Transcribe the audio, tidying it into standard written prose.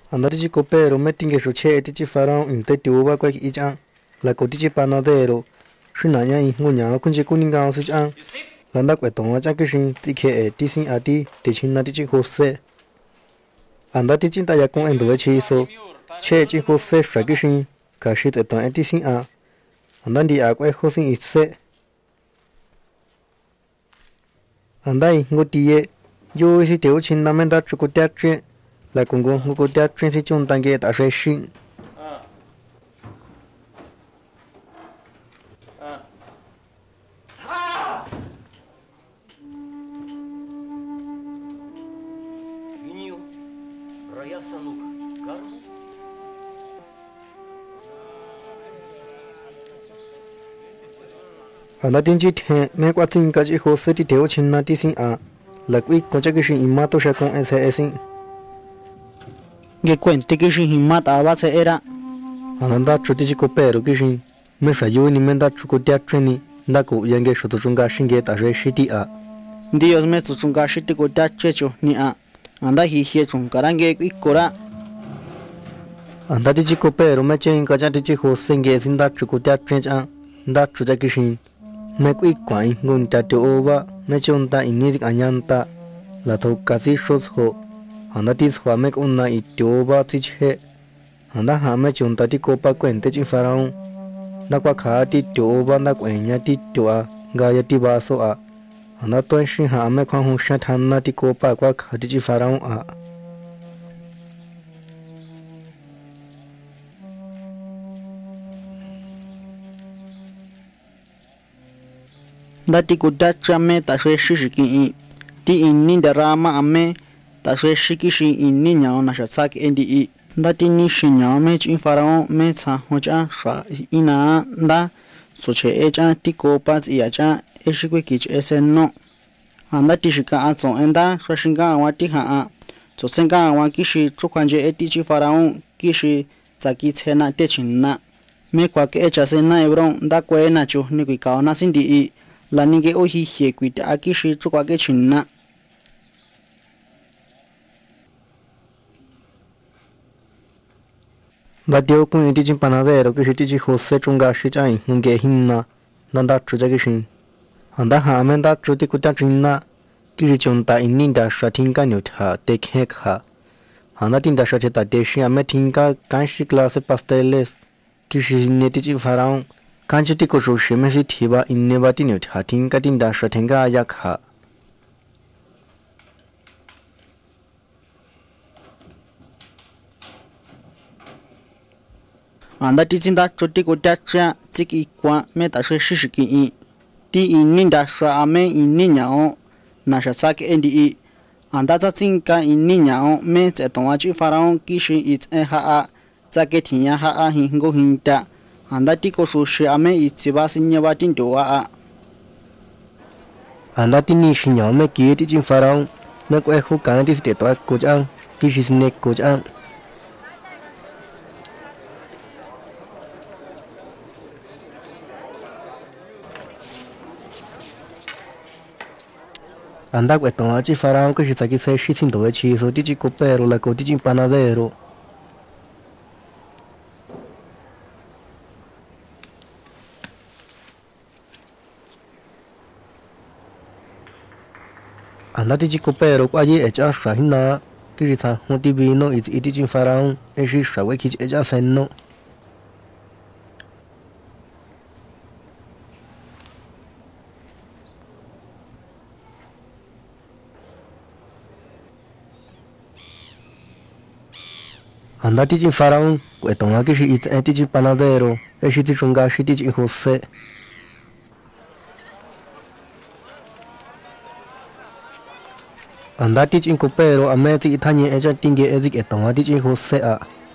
Anda tichi copero metingue suche tichi faraón inte tuba kwa ichan la ko tichi panadero shinanya ngunya kunje kuninga suchan landa kweton cha kishin tikhe tisin ati tichin tichi Jose anda tichi ta yakon endo chiso che chi Jose shakishin kashit eton tisin a anda ndi akwe Jose itse anda ngotiye yo si teo chinna menda chukutyatre la kungo ngokutyatre si chun tange ta shin anda tinchi the me kwatin ka chi Jose ti teo chinna ti sin a la kui kocha kishin imato shakon ese Ge cuente que si himata base era anda chuti chi copero kishin me sayu ni menda chukutyatre ni ndako yange shotochunga shinge ta shiti a Dios me tsunga shiti ko ta checho ni a anda hi chun karange ikora anda tichi copero me chen ka cha tichi Jose nge sinda chukutyatre cha nda chucha kishin me kui kwai ngun ta to oba me chonta ingi anyanta la tho kasi shos ho anda tis hwa me onna I tioba tiche anda ha me chonta ti copa kwente chi faraón na kwa kha ti tioba na kwenya ti tioa ga ya ti baso a anda to shin ha me khwa hu sha thanna ti copa kwa kha ti chi faraón a dati ko ta chame ta shiki ti inni darama ame ta shiki shi inni nyao na shatsak endi dati ni shinya me chi faraon me cha hocha sha ina da soche echa ti ko pas ia cha eshikwe kich esenno anda ti shika atso enda swashinga wati ha a so senga wa kishi chukwanje eti chi faraon kishi tsaki chena te chinna me kwa ke echa sena ebron da kwe na chu ni kwi ka na sindi la ninge ohi hie kwita akishi chukwa ke chinna da tio kun ti chi panadero ki ti chi Jose chunga shi chai nge hinna nanda chuja kishin anda ha men da chuti kuta chinna ki chonta inni da shatinga nyotha tekhe kha anda tin da shacheta de shi ame tinga kanshi clase pasteles ki shi ne ti chi faraon kanchi ti ko shi me si thiba inne ba ti nyotha tinga tin da shatinga ya kha anda ti chinda choti ko ta cha chiki kwa me ta shishiki ti inni da sha ame inni nyao na shatsak endi anda ta chinka inni nyao me che tonwa chi faraon kishi it ha a chake thiya ha a hingo hinta anda ti ko shi ame ichiba sinya ba tin do a anda ti ni shinya me ki ti chi faraon me ko khu kan ti te to ko chang ki shi ne ko chang anda kweton chi faraón que shitaki se shitsin do chi so ti copero la ko ti panadero anda ti copero kwa ye echa shahina ki sa hoti bino iti chi faraón e shi shawe ki echa senno anda ti faraón kweton ki shi iti panadero e shi ti chunga shi ti Jose anda ti copero ame ti thanye echa tinge ezik eton ti Jose a